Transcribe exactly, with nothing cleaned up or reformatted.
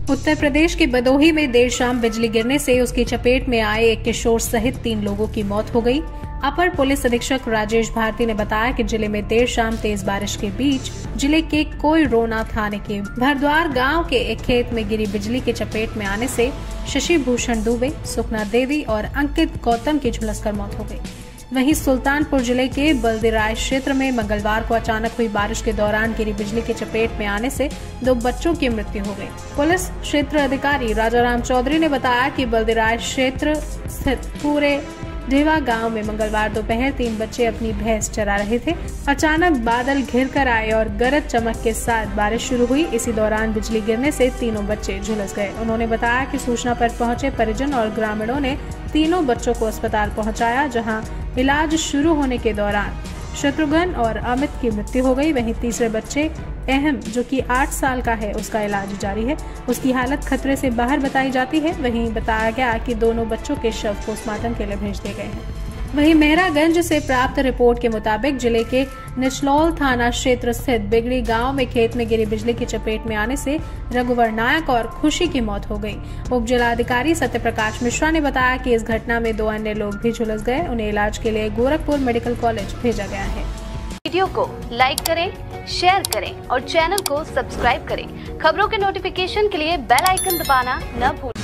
उत्तर प्रदेश के भदोही में देर शाम बिजली गिरने से उसकी चपेट में आए एक किशोर सहित तीन लोगों की मौत हो गई। अपर पुलिस अधीक्षक राजेश भारती ने बताया कि जिले में देर शाम तेज बारिश के बीच जिले के कोइरोना थाने के भरद्वार गांव के एक खेत में गिरी बिजली की चपेट में आने से शशि भूषण दुबे, सुखना देवी और अंकित गौतम की झुलसकर मौत हो गई। वहीं सुल्तानपुर जिले के बल्दिराय क्षेत्र में मंगलवार को अचानक हुई बारिश के दौरान गिरी बिजली की चपेट में आने से दो बच्चों की मृत्यु हो गई। पुलिस क्षेत्र अधिकारी राजाराम चौधरी ने बताया कि बल्दिराय क्षेत्र स्थित पूरे ढेवा गांव में मंगलवार दोपहर तीन बच्चे अपनी भैंस चरा रहे थे। अचानक बादल घिर कर आए और गरज चमक के साथ बारिश शुरू हुई। इसी दौरान बिजली गिरने से तीनों बच्चे झुलस गए। उन्होंने बताया कि सूचना पर पहुंचे परिजन और ग्रामीणों ने तीनों बच्चों को अस्पताल पहुंचाया, जहां इलाज शुरू होने के दौरान शत्रुघ्न और अमित की मृत्यु हो गई। वहीं तीसरे बच्चे अहम, जो कि आठ साल का है, उसका इलाज जारी है। उसकी हालत खतरे से बाहर बताई जाती है। वहीं बताया गया कि दोनों बच्चों के शव पोस्टमार्टम के लिए भेज दिए गए हैं। वहीं मेहरागंज से प्राप्त रिपोर्ट के मुताबिक जिले के निचलौल थाना क्षेत्र स्थित बिगड़ी गांव में खेत में गिरी बिजली की चपेट में आने से रघुवर नायक और खुशी की मौत हो गई। उप जिलाधिकारी सत्य प्रकाश मिश्रा ने बताया कि इस घटना में दो अन्य लोग भी झुलस गए। उन्हें इलाज के लिए गोरखपुर मेडिकल कॉलेज भेजा गया है। वीडियो को लाइक करें, शेयर करें और चैनल को सब्सक्राइब करें। खबरों के नोटिफिकेशन के लिए बेल आइकन दबाना न भूलें।